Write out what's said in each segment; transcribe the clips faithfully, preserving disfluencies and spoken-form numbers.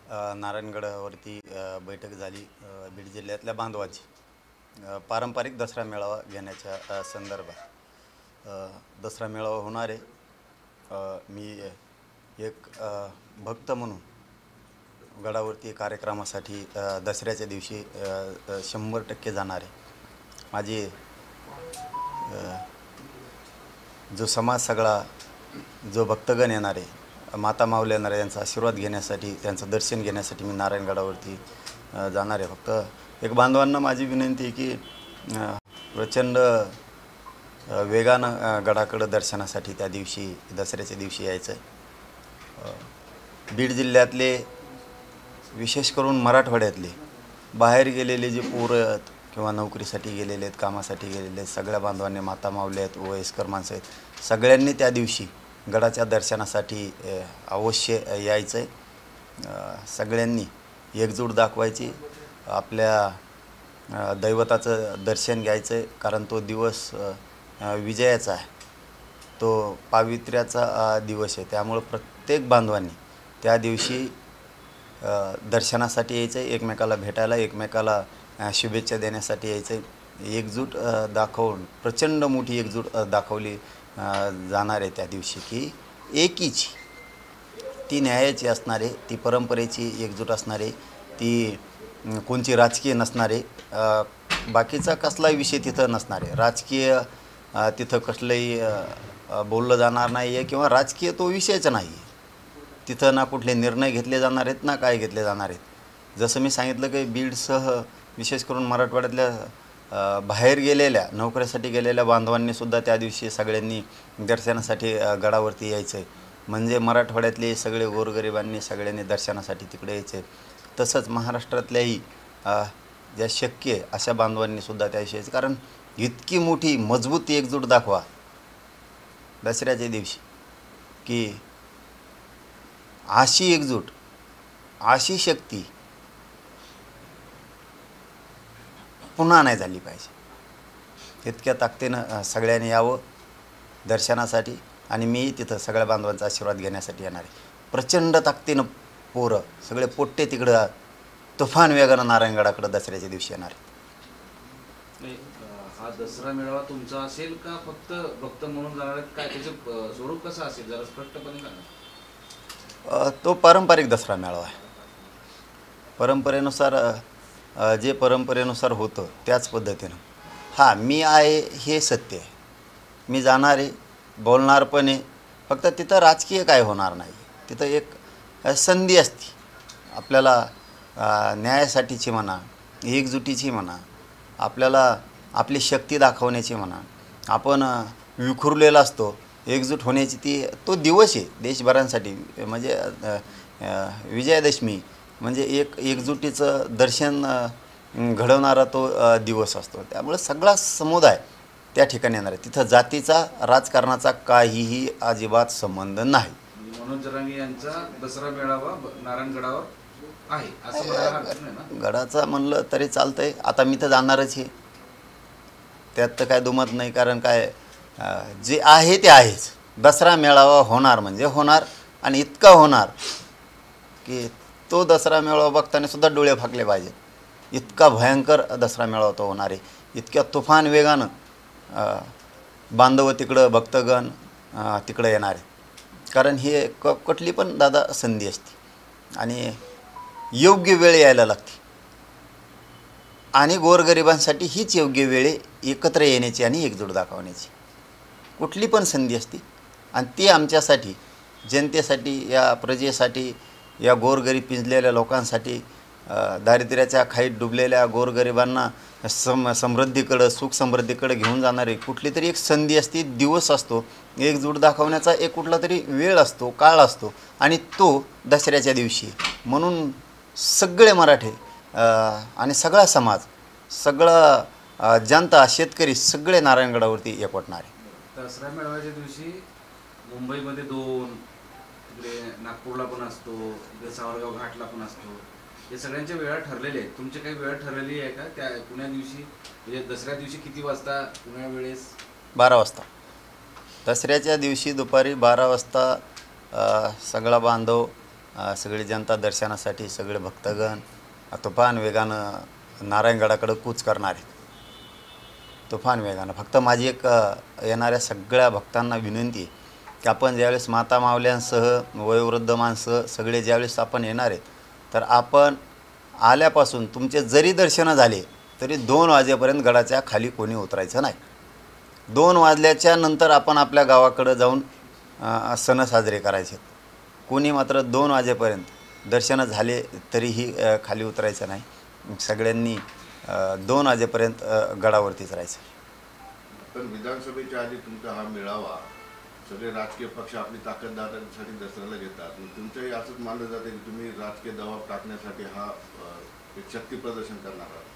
अ, नारायणगडावरती अ, बैठक झाली अ, बीड जिल्ह्यातल्या बांधवाची अ, पारंपरिक दसरा मेळावा घेण्याच्या अ, संदर्भात अ, दसरा मेळावा होणार आहे. अ, मी एक अ, भक्त म्हणून गडावरती कार्यक्रमासाठी अ, दसऱ्याच्या दिवशी अ, अ, शंभर टक्के जाणार आहे. माझी जो समाज सगळा, जो भक्तगण येणार आहे, माता माऊली येणार आहे, यांचा आशीर्वाद घेण्यासाठी, त्यांचं दर्शन घेण्यासाठी मी नारायणगडावरती अ, जाणार आहे. फक्त एक बांधवांना माझी विनंती आहे की अ, प्रचंड अ, वेगानं अ, गडाकडं दर्शनासाठी त्या दिवशी दसऱ्याच्या दिवशी यायचं आहे. बीड जिल्ह्यातले, विशेष करून मराठवाड्यातले बाहेर गेलेले जे पोरं आहेत किंवा नोकरीसाठी गेलेले आहेत, कामासाठी गेलेले आहेत, सगळ्या बांधवांनी, माता माऊली आहेत, वयस्कर माणसं आहेत, सगळ्यांनी त्या दिवशी गडाच्या दर्शनासाठी अ, अवश्य यायचं आहे. अ, सगळ्यांनी एकजूट दाखवायची, आपल्या अ, दैवताचं दर्शन घ्यायचं आहे. कारण तो दिवस अ, अ, विजयाचा आहे, तो पावित्र्याचा अ, दिवस आहे. त्यामुळं प्रत्येक बांधवांनी त्या दिवशी अ, दर्शनासाठी यायचं आहे, एकमेकाला भेटायला, एकमेकाला अ, शुभेच्छा देण्यासाठी यायचं आहे. एकजूट अ, दाखवून, प्रचंड मोठी एकजूट अ, दाखवली अ, जाणार आहे त्या दिवशी, की एकीची, ती न्यायाची असणार आहे, ती परंपरेची एकजूट असणार आहे, ती अं, कोणची राजकीय नसणार आहे. अ, बाकीचा कसलाही विषय तिथं नसणार आहे. राजकीय अ, तिथं कसलंही अ, अ, बोललं जाणार नाही आहे किंवा राजकीय तो विषयच नाही आहे. तिथं ना कुठले निर्णय घेतले जाणार आहेत, ना काय घेतले जाणार आहेत. जसं मी सांगितलं की बीडसह विशेष करून मराठवाड्यातल्या अ, बाहेर गेलेल्या, नोकरीसाठी गेलेल्या बांधवांनीसुद्धा त्या दिवशी सगळ्यांनी दर्शनासाठी अ, गडावरती यायचं आहे. म्हणजे मराठवाड्यातले सगळे गोरगरिबांनी सगळ्यांनी दर्शनासाठी तिकडे यायचे. तसंच महाराष्ट्रातल्याही अ, ज्या शक्य आहे अशा बांधवांनीसुद्धा त्या दिवशी यायचं. कारण इतकी मोठी मजबूत एकजूट दाखवा दसऱ्याच्या दिवशी, की अशी एकजूट, अशी शक्ती पुन्हा नाही झाली पाहिजे. इतक्या ताकदीनं अ, सगळ्यांनी यावं दर्शनासाठी, आणि मी तिथं सगळ्या बांधवांचा आशीर्वाद घेण्यासाठी येणार आहे. प्रचंड ताकदीनं पोरं सगळे पोट्टे तिकडं तुफान वेगानं नारायणगडाकडं दसऱ्याच्या दिवशी येणार आहे. नाही, अं, हा दसरा मेळावा तुमचा असेल का फक्त भक्त म्हणून जाणार आहेत? काय त्याचं अं, स्वरूप कसं असेल, जरा स्पष्टपणे सांगा. अ, तो पारंपरिक दसरा मेळावा आहे. परंपरेनुसार अ, अ, जे परंपरेनुसार होतं त्याच पद्धतीनं. हां, मी आहे हे सत्य आहे. मी जाणार आहे, बोलणार पण आहे. फक्त तिथं राजकीय काय होणार नाही. तिथं एक अ, संधी असते आपल्याला, अ, न्यायासाठीची म्हणा, एकजुटीची म्हणा, आपल्याला आपली शक्ती दाखवण्याची म्हणा. आपण अ, विखुरलेला असतो, एकजूट होण्याची ती तो दिवस आहे देशभरांसाठी. म्हणजे अ, अ, विजयादशमी म्हणजे एक एकजुटीचं दर्शन अ, घडवणारा तो अ, दिवस असतो. त्यामुळे सगळा समुदाय त्या ठिकाणी येणार आहे. तिथं जातीचा, राजकारणाचा काहीही अजिबात संबंध नाही. म्हणजे मनोज जरांगे यांचा दसरा मेळावा ब- नारायणगडावर आहे असं म्हणायला हरकत नाही ना? गडाचा म्हणलं तरी चालतं आहे. आता मी तर जाणारच आहे, त्यात तर काय दुमत नाही. कारण काय, अ, जे आहे ते आहेच. दसरा मेळावा होणार म्हणजे होणार, आणि इतका होणार की तो दसरा मेळावा बघताना सुद्धा डोळे फाकले पाहिजेत. इतका भयंकर दसरा मेळावा तो होणार आहे. इतक्या तुफान वेगानं अ, बांधव तिकडं, भक्तगण अ, तिकडं येणार आहे. कारण हे क कुठली पण दादा संधी असते, आणि योग्य वेळ यायला लागते. आणि गोरगरिबांसाठी हीच योग्य वेळ आहे, एकत्र येण्याची आणि एकजूट दाखवण्याची. कुठली पण संधी असते, आणि ती आमच्यासाठी, जनतेसाठी, या प्रजेसाठी, या गोरगरीब पिंजलेल्या लोकांसाठी, अ, दारिद्र्याच्या खाईत डुबलेल्या गोरगरिबांना सम समृद्धीकडं, सुख समृद्धीकडे घेऊन जाणारी कुठली तरी एक संधी असते, दिवस असतो. एकजूट दाखवण्याचा एक कुठला तरी वेळ असतो, काळ असतो, आणि तो दसऱ्याच्या दिवशी. म्हणून सगळे मराठी अ, आणि सगळा समाज, सगळं अ, जनता, शेतकरी सगळे नारायणगडावरती एकवटणार आहे. दसरा मेळाव्याच्या दिवशी मुंबईमध्ये दोन, तिकडे नागपूरला पण असतो, इकडे सावरगाव घाटला पण असतो. हे सगळ्यांच्या वेळा ठरलेल्या आहेत. तुमची काही वेळ ठरलेली आहे का त्या पुण्या दिवशी? म्हणजे दसऱ्या दिवशी किती वाजता पुण्या वेळेस? बारा वाजता दसऱ्याच्या दिवशी दुपारी बारा वाजता अ, सगळा बांधव अ, सगळी जनता दर्शनासाठी सगळे भक्तगण तुफान वेगानं नारायणगडाकडं कूच करणार आहेत. तुफान वेगानं. फक्त माझी एक अ, येणाऱ्या सगळ्या भक्तांना विनंती आहे की आपण ज्यावेळेस माता मावल्यांसह वयोवृद्ध माणसं सगळे ज्यावेळेस आपण येणार आहेत, तर आपण आल्यापासून तुमचे जरी दर्शनं झाले तरी दोन वाजेपर्यंत गडाच्या खाली कोणी उतरायचं नाही. दोन वाजल्याच्या नंतर आपण आपल्या गावाकडं जाऊन अ, सण साजरे करायचे. कोणी मात्र दोन वाजेपर्यंत दर्शनं झाले तरीही अ, खाली उतरायचं नाही. सगळ्यांनी अ, दोन वाजेपर्यंत अ, गडावरतीच राहायचं. पण विधानसभेच्या आधी तुमचा हा मेळावा सगळे राजकीय पक्ष आपली ताकद दाखवण्यासाठी दसऱ्याला घेतात. तुमचंही असंच मानलं जातं की तुम्ही राजकीय दबाव टाकण्यासाठी हा अ, एक शक्ती प्रदर्शन करणार आहात.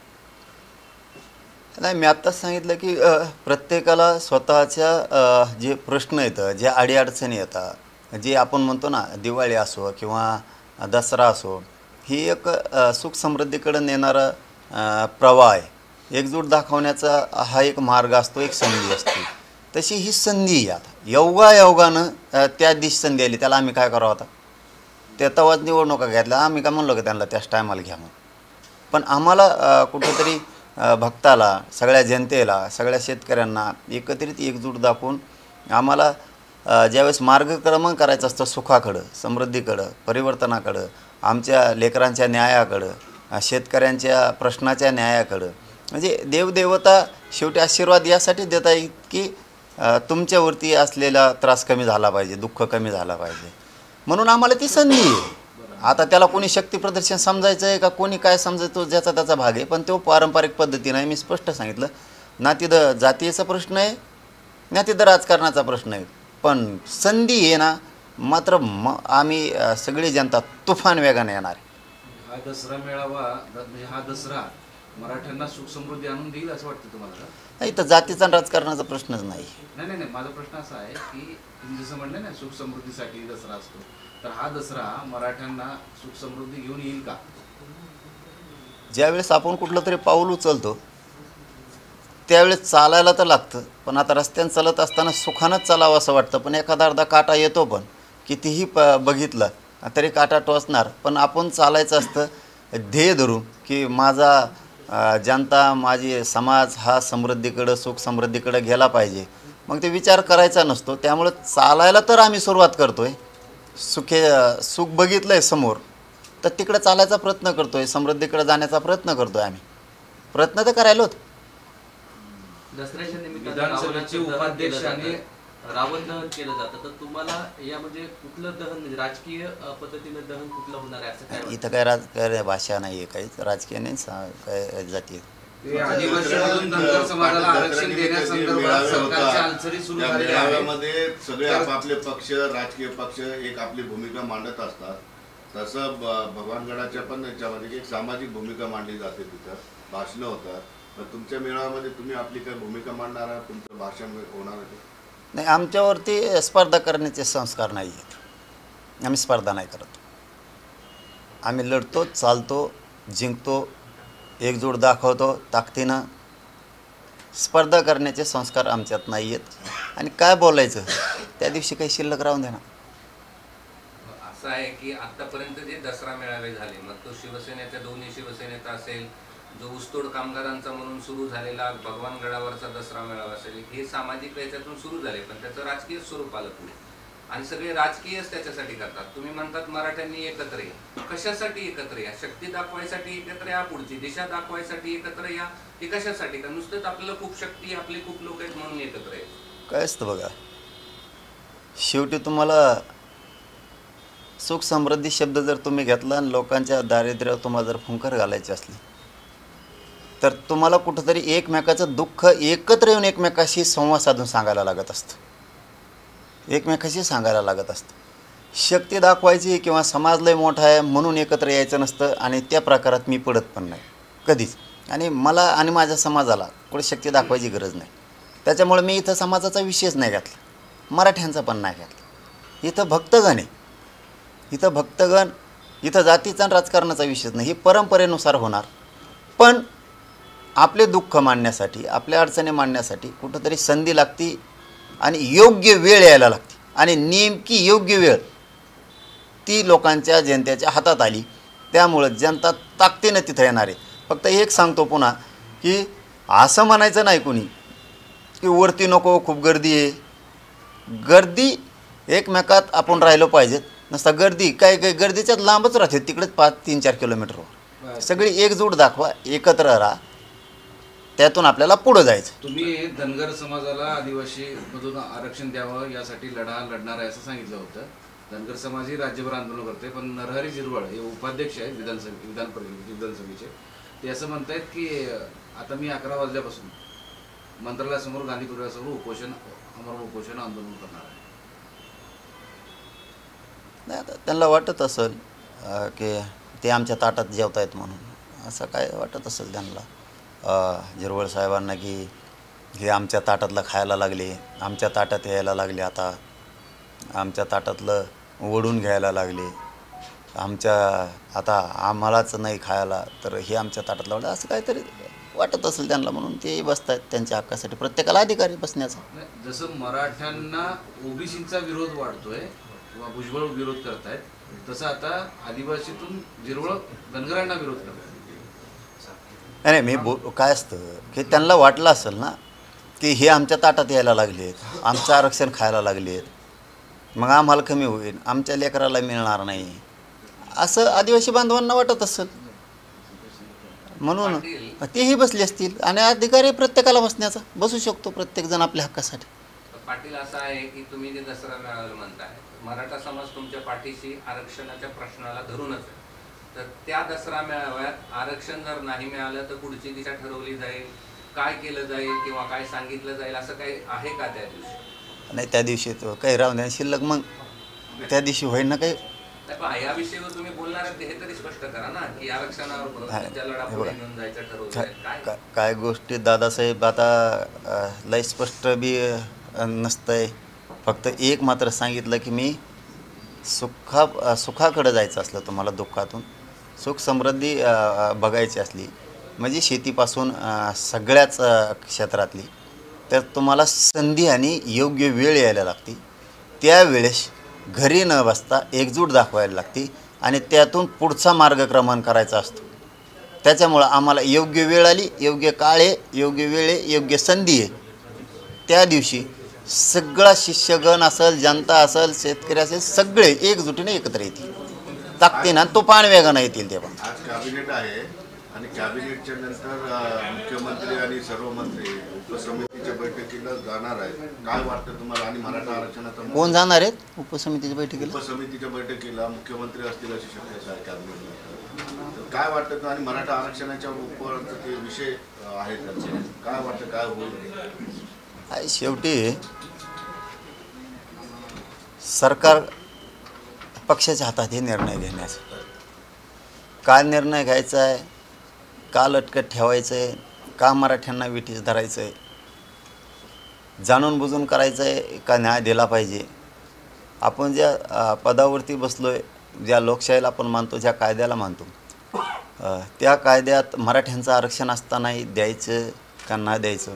नाही, मी आत्ताच सांगितलं की अ, प्रत्येकाला स्वतःच्या अ, जे प्रश्न येतं, ज्या अडीअडचणी येतात, जे आपण म्हणतो ना दिवाळी असो किंवा दसरा असो, ही एक अ, सुख समृद्धीकडे नेणारा अ, प्रवाह आहे. एकजूट दाखवण्याचा हा एक मार्ग असतो, एक संधी असते. तशी ही संधी आहे. आता योगायोगानं अ, त्या दिवशी संधी आली, त्याला आम्ही काय करावं आता? त्या तवाच निवडणुका घेतल्या, आम्ही काय म्हणलो की त्यांना त्याच टायमाला घ्या म्हणून. पण आम्हाला अ, कुठंतरी अ, भक्ताला, सगळ्या जनतेला, सगळ्या शेतकऱ्यांना एकत्रित एकजूट दाखवून आम्हाला अ, ज्यावेळेस मार्गक्रमण करायचं असतं सुखाकडं, समृद्धीकडं, परिवर्तनाकडं, आमच्या लेकरांच्या न्यायाकडं, अ, शेतकऱ्यांच्या प्रश्नाच्या न्यायाकडं, म्हणजे देवदेवता शेवटी आशीर्वाद यासाठी देता येईल की अ, तुमच्यावरती असलेला त्रास कमी झाला पाहिजे, दुःख कमी झाला पाहिजे. म्हणून आम्हाला ती संधी आहे. आता त्याला कोणी शक्ती प्रदर्शन समजायचं आहे का कोणी काय समजायचं, ज्याचा त्याचा भाग आहे. पण तो पारंपरिक पद्धतीनं आहे. मी स्पष्ट सांगितलं ना, तिथं जातीचा प्रश्न आहे ना तिथं राजकारणाचा प्रश्न आहे. पण संधी आहे ना, मात्र म आम्ही अ, सगळी जनता तुफान वेगाने येणार आहे. हा दसरा मेळावा द- म्हणजे हा दसरा मराठ्यांना सुख समृद्धी आणून देईल असं वाटतं तुम्हाला का? नाही, इथं जातीचा आणि राजकारणाचा प्रश्नच नाही. नाही नाही नाही माझा प्रश्न असा आहे की तुम्ही जसं म्हणलं ना सुख समृद्धीसाठी दसरा असतो, तर हा दसरा मराठ्यांना सुख समृद्धी घेऊन येईल का? ज्यावेळेस आपण कुठलं तरी पाऊल उचलतो त्यावेळेस चालायला तर लागतं. पण आता रस्त्यानं चालत असताना सुखानंच चालावं असं वाटतं. पण एखादा अर्धा काटा येतो, पण कितीही प बघितलं तरी काटा टोचणार. पण आपण चालायचं असतं ध्येय धरून की माझा अ, जनता, माझी समाज हा समृद्धीकडं, सुख समृद्धीकडं गेला पाहिजे. मग ते विचार करायचा नसतो. त्यामुळं चालायला तर आम्ही सुरुवात करतो आहे. सुखे सुख बघितलं आहे समोर, तर तिकडं चालायचा प्रयत्न करतो आहे, समृद्धीकडे जाण्याचा प्रयत्न करतो आहे. आम्ही प्रयत्न तर करायला होत. दसऱ्याच्या निमित्तानं विधानसभेचे रावणाचं दहन उपाध्यक्ष केलं आणि जातं. रावण दहन केलं जातं, तर तुम्हाला या म्हणजे कुठलं दहन, म्हणजे राजकीय अ, पद्धतीनं दहन कुठलं होणार आहे असं काय वाटतं? इथं काय राजकारण भाषा नाही आहे, काहीच राजकीय नाही, सा काय जाती आहेत. ते आदिवासीमधून धनगर समाजाला आरक्षण देण्यासंदर्भात सरकारच्या हालचाली सुरू त्या झालेल्या आहेत. मेळाव्यामध्ये सगळे तर- आपापले पक्ष, राजकीय पक्ष एक आपली भूमिका मांडत असतात. तसं ब- भगवानगडाच्या पण याच्यामध्ये एक सामाजिक भूमिका मांडली जाते. तिथं भाषणं होतात. तर तुमच्या मेळाव्यामध्ये तुम्ही आपली काय भूमिका मांडणार आहात? तुमचं भाषण होणार आहे? नाही, आमच्यावरती स्पर्धा करण्याचे संस्कार नाही आहेत. आम्ही स्पर्धा नाही करत. आम्ही लढतो, चालतो, जिंकतो, एकजूट दाखवतो ताकदीनं. स्पर्धा करण्याचे संस्कार आमच्यात नाही आहेत. आणि काय बोलायचं त्या दिवशी काही शिल्लक राहून देणार. असं आहे की आतापर्यंत जे दसरा मेळावे झाले, मग तो शिवसेनेच्या दोन्ही शिवसेनेचा असेल, जो ऊसतोड कामगारांचा म्हणून सुरू झालेला भगवानगडावरचा दसरा मेळावा असेल, हे सामाजिक याच्यातून सुरू झाले, पण त्याचं राजकीय स्वरूप आलं पुढे आणि सगळे राजकीयच त्याच्यासाठी करतात. तुम्ही म्हणतात मराठ्यांनी एकत्र या, कशासाठी एकत्र या? शक्ती दाखवायसाठी एकत्र या, पुढची दिशा दाखवायसाठी एकत्र या, हे कशासाठी? का नुसतंच आपल्याला खूप शक्ती, आपले खूप लोक आहेत म्हणून एकत्र आहे? काय असतं बघा, शेवटी तुम्हाला सुख समृद्धी शब्द जर तुम्ही घेतला आणि लोकांच्या दारिद्र्यावर तुम्हाला जर फुंकर घालायची असली, तर तुम्हाला कुठंतरी एकमेकाचं दुःख एकत्र येऊन एकमेकाशी संवाद साधून सांगायला लागत असतं. एकमेकाशी सांगायला लागत असतं. शक्ती दाखवायची किंवा समाज लय मोठा आहे म्हणून एकत्र यायचं नसतं. आणि त्या प्रकारात मी पडत पण नाही कधीच. आणि मला आणि माझ्या समाजाला कुठे शक्ती दाखवायची गरज नाही. त्याच्यामुळे मी इथं समाजाचा विषयच नाही घातला, मराठ्यांचा पण नाही घातला. इथं भक्तगण आहे. इथं भक्तगण, इथं जातीचा आणि राजकारणाचा विषयच नाही. ही परंपरेनुसार होणार. पण आपले दुःख मांडण्यासाठी, आपल्या अडचणी मांडण्यासाठी कुठंतरी संधी लागती आणि योग्य वेळ यायला लागते. आणि नेमकी योग्य वेळ ती लोकांच्या जनतेच्या हातात आली. त्यामुळं जनता ताकदीनं तिथं येणार आहे. फक्त एक सांगतो पुन्हा की असं म्हणायचं नाही कोणी की वरती नको खूप गर्दी आहे. गर्दी एकमेकात आपण राहिलो पाहिजेत. नसता गर्दी काय काय गर्दीच्यात लांबच राहते तिकडेच पाच तीन चार किलोमीटरवर. सगळी एकजूट दाखवा, एकत्र राहा, त्यातून आपल्याला पुढं जायचं. तुम्ही धनगर समाजाला आदिवासी मधून आरक्षण द्यावं यासाठी लढा लढणार आहे असं सांगितलं होतं. धनगर समाज ही राज्यभर आंदोलन करते, पण नरहरी झिरवळ हे उपाध्यक्ष आहेत विधानसभे विधान परिषद विधानसभेचे, ते असं म्हणतायत की आता मी अकरा वाजल्यापासून मंत्रालयासमोर गांधी पुतळ्यासमोर उपोषण अमर उपोषण आंदोलन करणार आहे. नाही आता त्यांना वाटत असेल की ते आमच्या ताटात जेवत आहेत म्हणून, असं काय वाटत असेल त्यांना झिरवळ साहेबांना की हे आमच्या ताटातलं खायला लागले, आमच्या ताटात यायला लागले, आता आमच्या ताटातलं ओढून घ्यायला लागले, आमच्या आता आम्हालाच नाही खायला तर हे आमच्या ताटातलं वाटतं, असं काहीतरी वाटत असेल त्यांना म्हणून ते बसत आहेत त्यांच्या हक्कासाठी. प्रत्येकाला अधिकार आहे बसण्याचा. जसं मराठ्यांना ओबीसीचा विरोध वाढतोय किंवा भुजबळ विरोध करतायत, तसं आता आदिवासीतून झिरवळ धनगरांना विरोध करतायत. नाही मी बो काय असतं की त्यांना वाटलं असेल ना की हे आमच्या ताटात यायला लागलेत, आमचं आरक्षण खायला लागलेत, मग आम्हाला कमी होईल, आमच्या लेकराला मिळणार नाही, असं आदिवासी बांधवांना वाटत असेल म्हणून तेही बसले असतील. आणि अधिकारी प्रत्येकाला बसण्याचा बसू शकतो प्रत्येकजण आपल्या हक्कासाठी. पाटील असं आहे की तुम्ही जे दसरा मेळाव्याला म्हणताय मराठा समाज तुमच्या पाठीशी आरक्षणाच्या प्रश्नाला धरूनच आहे, तर त्या दसरा मेळाव्यात आरक्षण जर नाही मिळालं तर पुढची दिशा ठरवली जाईल, काय केलं जाईल किंवा काय सांगितलं जाईल असं काही आहे का त्या दिवशी? नाही त्या दिवशी तो काही राहून द्या शिल्लक, मग त्या दिवशी होईल ना काही. या विषयावर तुम्ही बोलणार हे तरी स्पष्ट करा ना की आरक्षणावर लढा पुढे घेऊन जायचं ठरवलं काय काय गोष्टी दादासाहेब आता लय स्पष्ट बी नसतंय. फक्त एक मात्र सांगितलं की मी सुखा सुखाकडे जायचं असलं तुम्हाला दुःखातून सुख समृद्धी बघायची असली म्हणजे शेतीपासून सगळ्याच क्षेत्रातली, तर तुम्हाला संधी आणि योग्य वेळ यायला लागते. त्यावेळेस घरी न बसता एकजूट दाखवायला लागते आणि त्यातून पुढचा मार्गक्रमण करायचा असतो. त्याच्यामुळं आम्हाला योग्य वेळ आली, योग्य काळ आहे, योग्य वेळ आहे, योग्य संधी आहे. त्या दिवशी सगळा शिष्यगण असेल, जनता असेल, शेतकरी असेल, सगळे एकजुटीने एकत्र येतील, ताकदीनं आणि तुफान वेगानं येतील. ते पण आज कॅबिनेट आहे आणि कॅबिनेटच्या नंतर मुख्यमंत्री आणि सर्व मंत्री उपसमितीच्या बैठकीला जाणार आहेत. काय वाटतं तुम्हाला? आणि मराठा आरक्षणाचा कोण जाणार आहेत उपसमितीच्या बैठकीला? उपसमितीच्या बैठकीला मुख्यमंत्री असतील अशी शक्यता आहे कॅबिनेटला. काय वाटतं? आणि मराठा आरक्षणाच्या उपर ते विषय आहेत त्याचे काय वाटतं, काय होईल? शेवटी सरकार पक्षाच्या हातात हे निर्णय घेण्याचा. काय निर्णय घ्यायचा आहे, का लटकत ठेवायचं आहे, का मराठ्यांना विठीस धरायचं आहे, जाणून बुजून करायचं आहे का न्याय दिला पाहिजे. आपण ज्या पदावरती बसलो आहे, ज्या लोकशाहीला आपण मानतो, ज्या कायद्याला मानतो, त्या कायद्यात मराठ्यांचं आरक्षण असतानाही द्यायचं का नाही द्यायचं,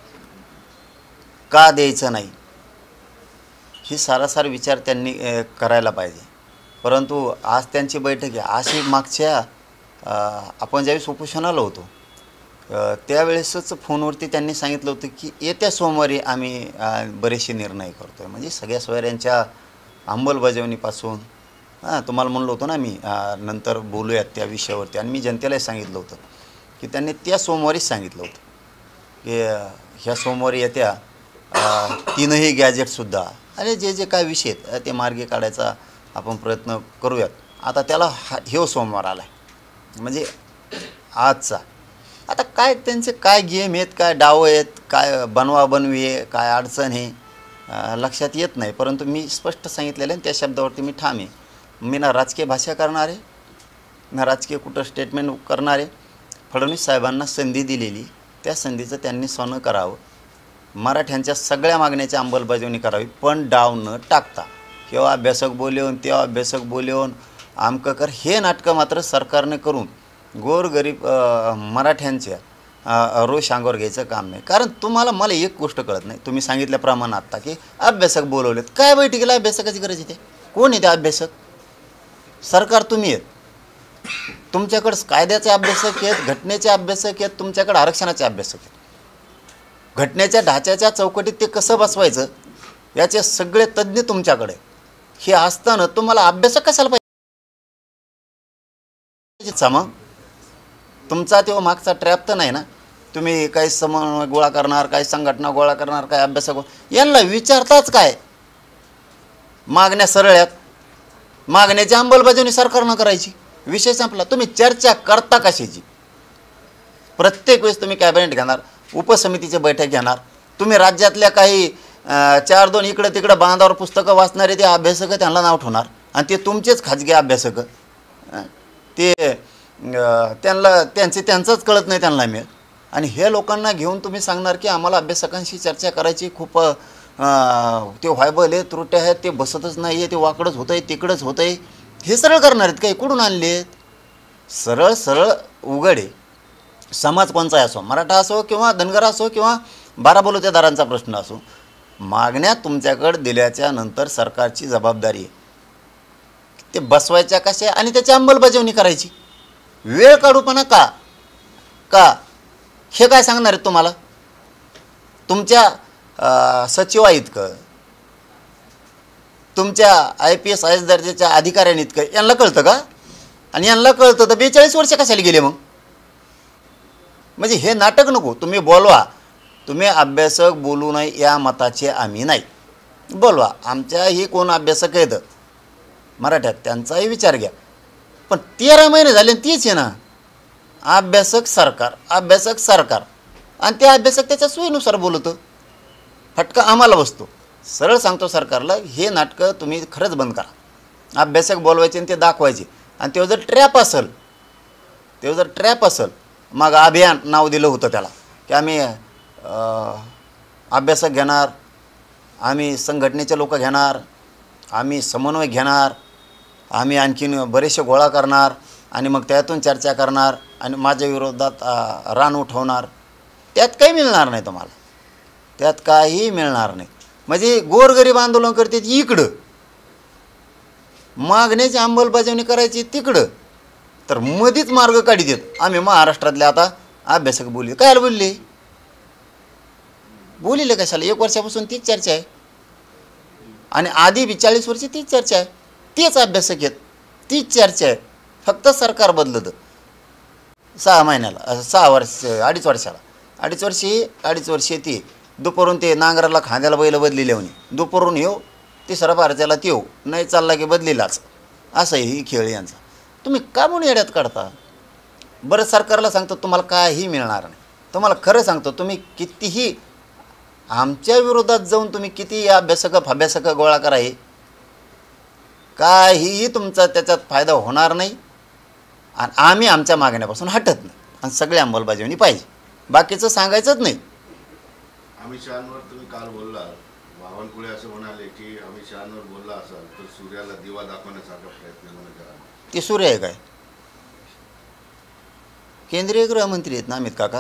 का द्यायचं नाही, ही सारासार विचार त्यांनी करायला पाहिजे. परंतु आज त्यांची बैठक आहे. अशी मागच्या आपण ज्यावेळेस उपोषणाला होतो त्यावेळेसच फोनवरती त्यांनी सांगितलं होतं की येत्या सोमवारी आम्ही बरेचसे निर्णय करतो आहे. म्हणजे सगळ्या सोयऱ्यांच्या अंमलबजावणीपासून हां तुम्हाला म्हणलं होतं ना मी नंतर बोलूयात त्या विषयावरती. आणि मी जनतेलाही सांगितलं होतं की त्यांनी त्या सोमवारीच सांगितलं होतं की ह्या सोमवारी येत्या तीनही गॅजेटसुद्धा आणि जे जे काय विषय आहेत ते मार्गी काढायचा आपण प्रयत्न करूयात. आता त्याला हा हे सोमवार आला आहे म्हणजे आजचा. आता काय त्यांचे काय गेम आहेत, काय डाव आहेत, काय बनवा बनवी आहे, काय अडचण आहे लक्षात येत नाही. परंतु मी स्पष्ट सांगितलेलं आहे त्या शब्दावरती मी ठाम आहे. मी ना राजकीय भाषा करणार आहे ना राजकीय कुठं स्टेटमेंट करणार आहे. फडणवीस साहेबांना संधी दिलेली त्या संधीचं त्यांनी सोनं करावं. मराठ्यांच्या सगळ्या मागण्याची अंमलबजावणी करावी, पण डाव न टाकता. किंवा अभ्यासक बोलवून तेव्हा अभ्यासक बोलवून आमकं कर हे नाटकं मात्र सरकारने करून गोरगरीब मराठ्यांच्या रोष अंगावर घ्यायचं काम नाही. कारण तुम्हाला मला एक गोष्ट कळत नाही. तुम्ही सांगितल्याप्रमाणे आत्ता की अभ्यासक बोलवलेत, काय बैठकीला अभ्यासकाची गरज येते? कोण येते अभ्यासक? सरकार तुम्ही आहेत. तुमच्याकडे कायद्याचे अभ्यासक आहेत, घटनेचे अभ्यासक आहेत, तुमच्याकडे आरक्षणाचे अभ्यासक आहेत. घटनेच्या ढाच्याच्या चौकटीत ते कसं बसवायचं याचे सगळे तज्ज्ञ तुमच्याकडे. हे असताना तुम्हाला अभ्यासक कशाला पाहिजे? मग तुमचा तेव्हा मागचा ट्रॅप तर नाही ना. तुम्ही काही समन्वय गोळा करणार, काही संघटना गोळा करणार, काही अभ्यासक, यांना विचारताच काय? मागण्या सरळ आहेत, मागण्याची अंमलबजावणी सरकारनं करायची, विषय संपला. तुम्ही चर्चा करता कशाची? प्रत्येक वेळेस तुम्ही कॅबिनेट घेणार, उपसमितीची बैठक घेणार, तुम्ही राज्यातल्या काही चार दोन इकडं तिकडं बांधावर पुस्तकं वाचणारे ते अभ्यासक त्यांना नाव ठेवणार आणि ते तुमचेच खाजगी अभ्यासक. ते त्यांना त्यांचे त्यांचंच कळत नाही त्यांना मिळत. आणि हे लोकांना घेऊन तुम्ही सांगणार की आम्हाला अभ्यासकांशी चर्चा करायची, खूप ते व्हायबल आहे, त्रुट्या आहेत, ते बसतच नाही आहे, ते वाकडंच होतं आहे, तिकडंच होतं आहे. हे सरळ करणार आहेत काही? कुठून आणलेत? सरळ सरळ उघड आहे. समाज कोणचा असो, मराठा असो किंवा धनगर असो किंवा बारा बलुतेदारांचा प्रश्न असो, मागण्या तुमच्याकडे दिल्याच्या नंतर सरकारची जबाबदारी आहे ते बसवायच्या कशा आणि त्याची अंमलबजावणी करायची. वेळ काढूपणा का का हे काय सांगणार आहेत तुम्हाला? तुमच्या सचिवा इतकं, तुमच्या I P S I S दर्जाच्या अधिकाऱ्यांनी इतकं यांना कळतं का? आणि यांना कळतं तर बेचाळीस वर्ष कशाला गेले मग? म्हणजे हे नाटक नको. तुम्ही बोलवा, तुम्ही अभ्यासक बोलू नये या मताचे आम्ही नाही. बोलवा, आमच्याही कोण अभ्यासक आहेत मराठ्यात त्यांचाही विचार घ्या. पण तेरा महिने झाले तीच आहे ना, अभ्यासक सरकार, अभ्यासक सरकार, आणि ते अभ्यासक त्याच्या सोयीनुसार बोलतं. फटका आम्हाला बसतो. सरळ सांगतो सरकारला, हे नाटकं तुम्ही खरंच बंद करा. अभ्यासक बोलवायचे आणि ते दाखवायचे, आणि तेव्हा जर ट्रॅप असेल, तेव्हा जर ट्रॅप असेल, मग अभियान नाव दिलं होतं त्याला की आम्ही अभ्यासक घेणार, आम्ही संघटनेचे लोक घेणार, आम्ही समन्वय घेणार, आम्ही आणखीन बरेचसे गोळा करणार आणि मग त्यातून चर्चा करणार आणि माझ्या विरोधात रान उठवणार. त्यात काही मिळणार नाही तुम्हाला, त्यात काही मिळणार नाही. म्हणजे गोरगरीब आंदोलन करते इकडं, मागण्याची अंमलबजावणी करायची तिकडं, तर मधीच मार्ग काढीत येत. आम्ही महाराष्ट्रातले आता अभ्यासक बोलले, काय बोलले बोलिले कशाला? एक वर्षापासून तीच चर्चा आहे आणि आधी बी चाळीस वर्षी तीच चर्चा आहे, तेच अभ्यासक आहेत, तीच चर्चा आहे. फक्त सरकार बदलतं सहा महिन्याला, सहा वर्ष अडीच वर्षाला, अडीच वर्षी अडीच वर्षी ती दुपारून ते नांगराला खांद्याला बैल बदली लावणी, दुपारून येऊ तिसरा पारच्याला ते येऊ, नाही चालला की बदलीलाच. असं ही खेळ यांचा. तुम्ही का म्हणून येड्यात काढता? बरं, सरकारला सांगतो तुम्हाला काही मिळणार नाही. तुम्हाला खरं सांगतो, तुम्ही कितीही आमच्या विरोधात जाऊन तुम्ही किती अभ्यासक अभ्यासक गोळा करा, हे काहीही तुमचा त्याच्यात फायदा होणार नाही. आणि आम्ही आमच्या मागण्यापासून हटत नाही आणि सगळी अंमलबजावणी पाहिजे, बाकीचं सांगायचंच नाही. अमित शहांवर तुम्ही काल बोलला, बावनकुळे असं म्हणाले की अमित शहांवर बोलला असाल तर सूर्याला दिवा दाखवण्यासारखा प्रयत्न म्हणून करा. ते सूर्य आहे काय? केंद्रीय गृहमंत्री आहेत ना अमित काका,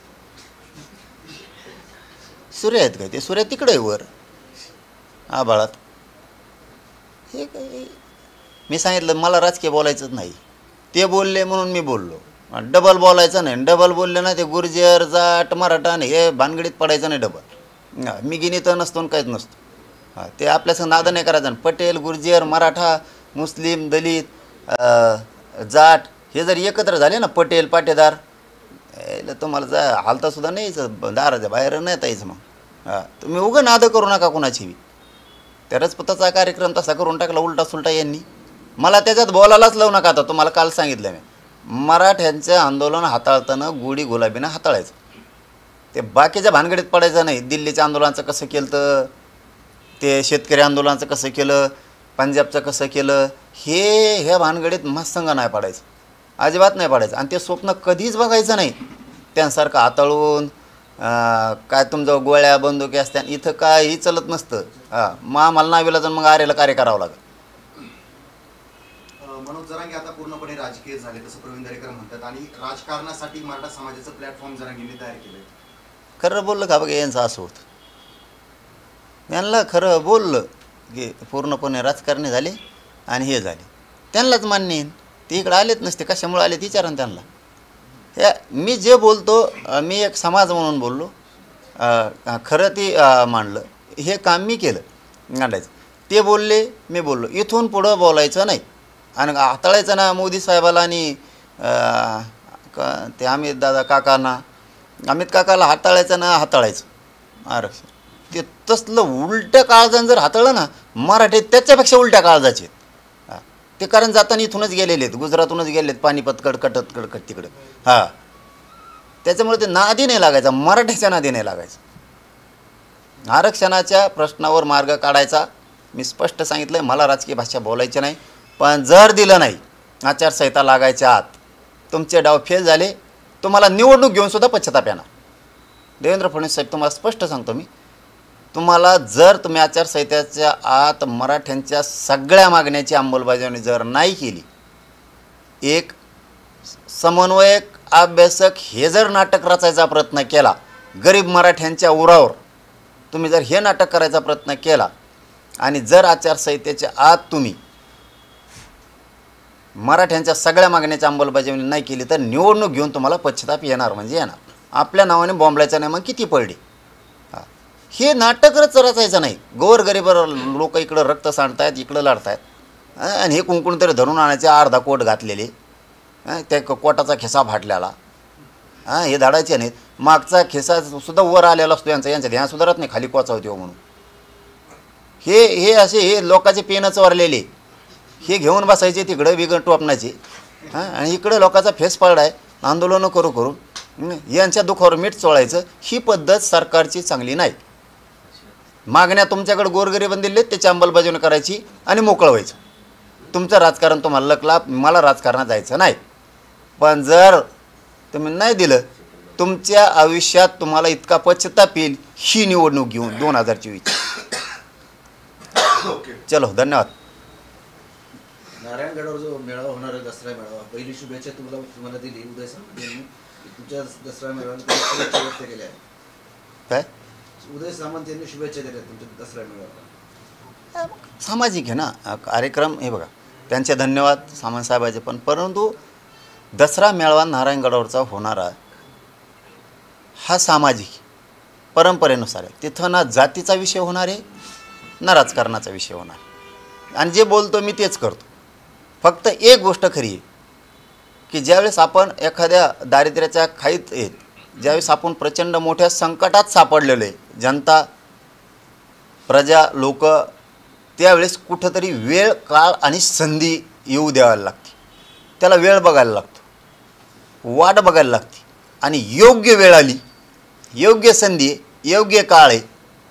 सूर्य आहेत काय? ते सूर्य तिकडे आहे वर आभाळात. हे काय मी सांगितलं, मला राजकीय बोलायचंच नाही. ते बोलले म्हणून मी बोललो. डबल बोलायचं नाही, डबल बोलले ना ते गुर्जर जाट मराठा आणि हे भानगडीत पडायचं नाही डबल. मी गिनीत नसतो आणि काहीच नसतो. हां, ते आपल्यासंग नाद नाही करायचं. पटेल, गुर्जर, मराठा, मुस्लिम, दलित, जाट हे जर एकत्र झाले ना, पटेल पाटेदार, यायला तुम्हाला जा हालतासुद्धा नाही यायचं, दाराच्या बाहेर नाही यायचं. मग हां, तुम्ही उगं नाद करू नका कोणाची बी. त्या रजपुताचा कार्यक्रम तसा करून टाकला उलटा सुलटा यांनी. मला त्याच्यात बोलायलाच लावू नका. आता तुम्हाला काल सांगितलं मी, मराठ्यांचं आंदोलन हाताळताना गोडी गुलाबीनं हाताळायचं, ते बाकीच्या भानगडीत पडायचं नाही. दिल्लीच्या आंदोलनाचं कसं केलं, तर ते शेतकरी आंदोलनाचं कसं केलं, पंजाबचं कसं केलं, हे ह्या भानगडीत मत्संग नाही पडायचं, अजिबात नाही पडायचं. आणि ते स्वप्न कधीच बघायचं नाही त्यांसारखं हाताळून. काय तुमचं गोळ्या बंदुकी असत्या, इथं काही चलत नसतं. हां, मग आम्हाला नावीला जाऊन मग आरेला कार्य करावं लागेल. मनोज जरांगे आता पूर्णपणे राजकीय झाले तसं प्रवीण दरेकर म्हणतात, आणि राजकारणासाठी मराठा समाजाचं प्लॅटफॉर्म जरांगेंनी तयार केलं. खरं बोललं का बघा, यांचं असं होतं. यांना खरं बोललं की पूर्णपणे राजकारणी झाले आणि हे झाले. त्यांनाच मान्य आहे. ते इकडे आलेच नसते, कशामुळे आले विचारा ना त्यांना. हे मी जे बोलतो अ, मी एक समाज म्हणून बोललो, अ, खरं ते अ, मांडलं. हे काम मी केलं मांडायचं. ते बोलले, मी बोललो. इथून पुढं बोलायचं नाही आणि हाताळायचं ना मोदी साहेबाला आणि अ, क- ते अमित दादा काकांना, अमित काकाला हाताळायचं ना हाताळायचं आरक्षण. ते तसलं उलट्या काळजानं जर हाताळलं ना मराठी, त्याच्यापेक्षा उलट्या काळजाचे आहेत. हां, ते कारण जाताना इथूनच गेलेले आहेत, गुजरातूनच गेले आहेत, पानिपत कडकटत कडकट तिकडं. हां, त्याच्यामुळे ते नादी नाही लागायचा, मराठीच्या नादी नाही लागायचं. आरक्षणाच्या प्रश्नावर मार्ग काढायचा. मी स्पष्ट सांगितलं आहे, मला राजकीय भाषा बोलायची नाही. पण जर दिलं नाही, आचारसंहिता लागायच्या आत तुमचे डाव फेल झाले, तुम्हाला निवडणूक घेऊन सुद्धा पश्चाताप येणार. देवेंद्र फडणवीस साहेब, तुम्हाला स्पष्ट सांगतो मी, तुम्हाला जर तुम्ही आचारसंहितेच्या आत मराठ्यांच्या सगळ्या मागण्याची अंमलबजावणी जर नाही केली, एक समन्वयक अभ्यासक हे जर नाटक रचायचा प्रयत्न केला, गरीब मराठ्यांच्या उरावर तुम्ही जर हे नाटक करायचा प्रयत्न केला आणि जर आचारसंहितेच्या आत तुम्ही मराठ्यांच्या सगळ्या मागण्याची अंमलबजावणी नाही केली तर निवडणूक घेऊन तुम्हाला पश्चाताप येणार म्हणजे येणार. आपल्या नावाने बॉम्बलायचं नाही, मग किती पडली. हां, हे नाटकच रचायचं नाही. गोरगरीब लोक इकडं रक्त सांडतायत, इकडं लढतायत आणि हे कुंकुण तरी धरून आणायचे, अर्धा कोट घातलेले, त्या कोटाचा खिसा फाटलेला. हां, हे धाडायचे नाहीत. मागचा खिसा सुद्धा वर आलेला असतो यांचा, यांच्या ध्यान सुधारत नाही खाली कोचावते म्हणून. हे हे असे हे लोकांचे पेनच वरलेले, हे घेऊन बसायचे तिकडं बिगड टोपणाचे. हां, आणि इकडं लोकांचा फेस पाळला आहे आंदोलनं करू करून यांच्या दुखावर मीठ चोळायचं. ही पद्धत सरकारची चांगली नाही. मागण्या तुमच्याकडे गोरगरीबांनी दिले, त्याची अंमलबजावणी करायची आणि मोकळं व्हायचं. तुमचं राजकारण तुम्हाला लकला, मला राजकारणात जायचं नाही. पण जर तुम्ही नाही दिलं, तुमच्या आयुष्यात तुम्हाला इतका पश्चाताप येईल ही निवडणूक घेऊन दोन हजार चोवीस. चलो, धन्यवाद. नारायणगडावर जो मेळावा होणार आहे, दसरा मेळावा, पहिली शुभेच्छा तुम्हाला तुम्हाला दिली उदय सामंत यांनी. तुमच्या दसरा मेळाव्याला तुम्ही शुभेच्छा व्यक्त केल्या आहेत. काय उदय सामंत यांनी शुभेच्छा दिल्या तुमच्या दसरा मेळाव्याला. सामाजिक आहे ना कार्यक्रम. हे बघा, त्यांचे धन्यवाद सामंत साहेबाचे पण. परंतु दसरा मेळावा नारायणगडावरचा होणारा हा सामाजिक परंपरेनुसार आहे. तिथं ना जातीचा विषय होणार आहे ना राजकारणाचा विषय होणार आहे. आणि जे बोलतो मी तेच करतो. फक्त एक गोष्ट खरी आहे की ज्यावेळेस आपण एखाद्या दारिद्र्याच्या खाईत येत, ज्यावेळेस आपण प्रचंड मोठ्या संकटात सापडलेलो आहे, जनता, प्रजा, लोक, त्यावेळेस कुठंतरी वेळ, काळ आणि संधी येऊ द्यायला लागते. त्याला वेळ बघायला लागतो, वाट बघायला लागते. आणि योग्य वेळ आली, योग्य संधी, योग्य काळ आहे,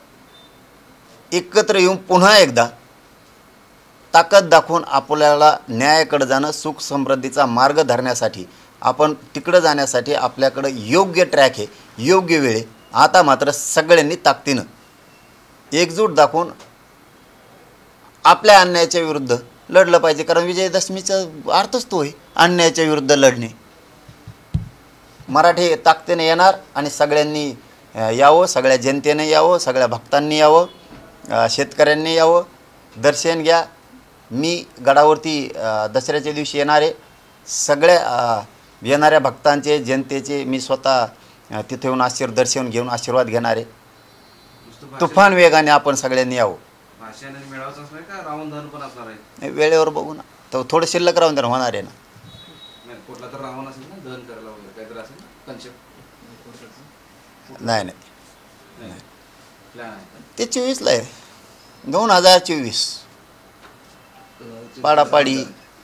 एकत्र येऊन पुन्हा एकदा ताकद दाखवून आपल्याला न्यायाकडे जाणं, सुख समृद्धीचा मार्ग धरण्यासाठी, आपण तिकडं जाण्यासाठी आपल्याकडं योग्य ट्रॅक आहे, योग्य वेळ आहे. आता मात्र सगळ्यांनी ताकदीनं एकजूट दाखवून आपल्या अन्यायाच्या विरुद्ध लढलं पाहिजे. कारण विजयदशमीचा अर्थच तो आहे, अन्यायाच्या विरुद्ध लढणे. मराठी ताकदीने येणार आणि सगळ्यांनी यावं, सगळ्या जनतेने यावं, सगळ्या भक्तांनी यावं, शेतकऱ्यांनी यावं, दर्शन घ्या. मी गडावरती दसऱ्याच्या दिवशी येणारे सगळ्या येणाऱ्या भक्तांचे, जनतेचे मी स्वतः तिथे येऊन आशीर् दर्शन घेऊन आशीर्वाद घेणारे. तुफान वेगाने आपण सगळ्यांनी यावं. भाषण आणि मेळावाच असणार का रावण दहन पण असणार आहे? वेळेवर बघू ना, तर थोडं शिल्लक राहून तर होणार आहे ना. नाही, कुठला तर रावण असेल ना दहन करायला वगैरे काहीतरी असेल ना कन्सेप्ट. नाही नाही, प्लॅन आहे ते चोवीसला आहे, दोन हजार चोवीस पाडापाडी.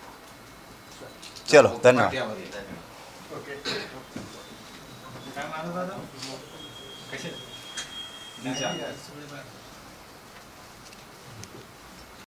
चलो, धन्यवाद. पाट्यामध्ये.